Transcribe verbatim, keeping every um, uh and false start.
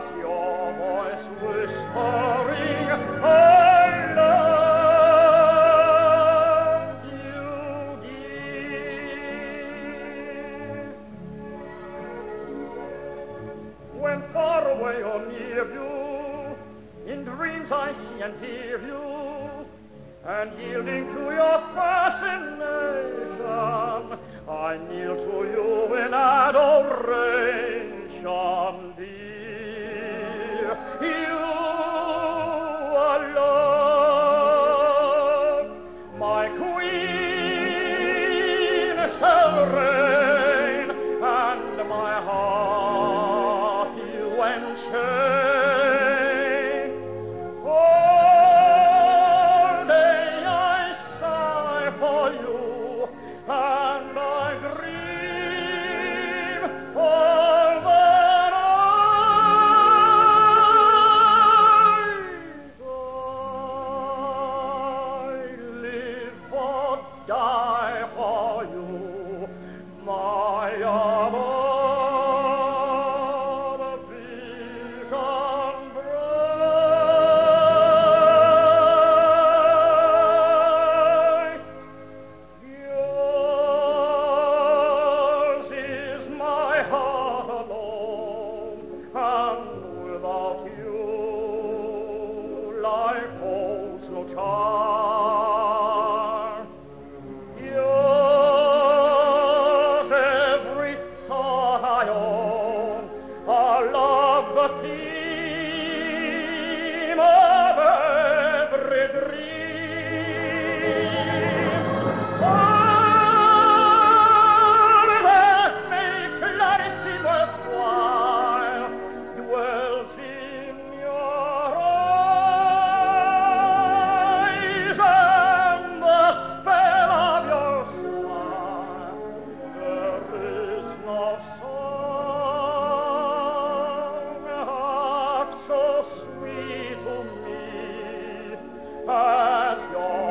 was your voice whispering, I love you, dear. When far away or near you, in dreams I see and hear you, and yielding to your fascination, I kneel to you in adoration, dear. You alone, my queen, shall reign, and my heart you enchain. All day I sigh for you, and I dream all that I live or die for you, my adored vision bright. Yours is my heart alone, and without you life holds no charm. Yours every thought I own, our love the theme of every dream. All that makes life seem worthwhile dwells in your eyes, and the spell of your smile. There is no song half so sweet to me as your